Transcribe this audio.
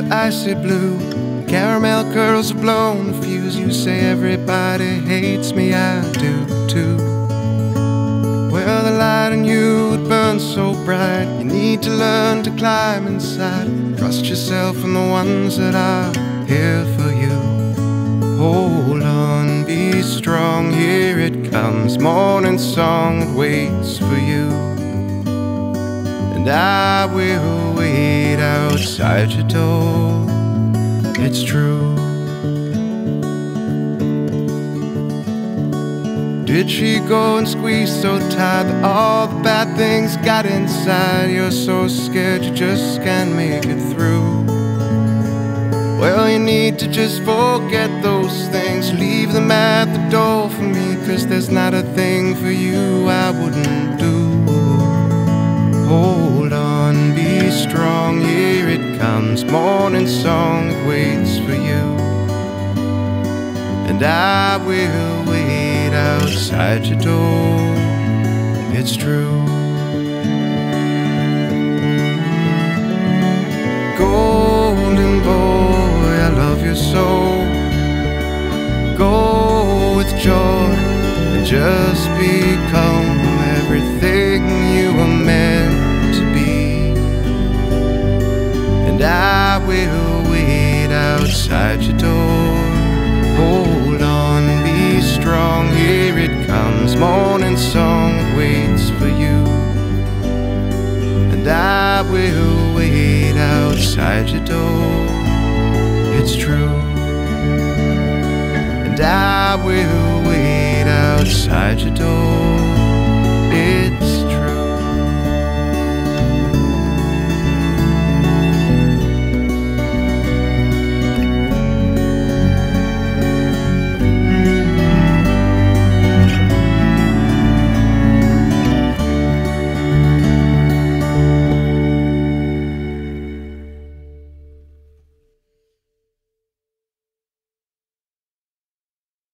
icy blue. Caramel curls are blown, the fuse. You say everybody hates me, I do too. Well, the light in you, it burns so bright. You need to learn to climb inside. Trust yourself and the ones that are here for you. Hold on, be strong, here it comes. Morning song, it waits for you. And I will wait outside your door. It's true. Did she go and squeeze so tight that all the bad things got inside? You're so scared you just can't make it through. Well, you need to just forget those things. Leave them at the door for me, 'cause there's not a thing for you I wouldn't do. Hold on, be strong, here it comes. Morning song, it waits for you. And I will wait outside your door. It's true. Golden boy, I love your soul. Go with joy and just become everything you were meant to be. And I will wait outside your door. Hold on, be strong, here it comes. Morning song, it waits for you. And I will wait outside your door. It's true. And I will wait outside your door. It's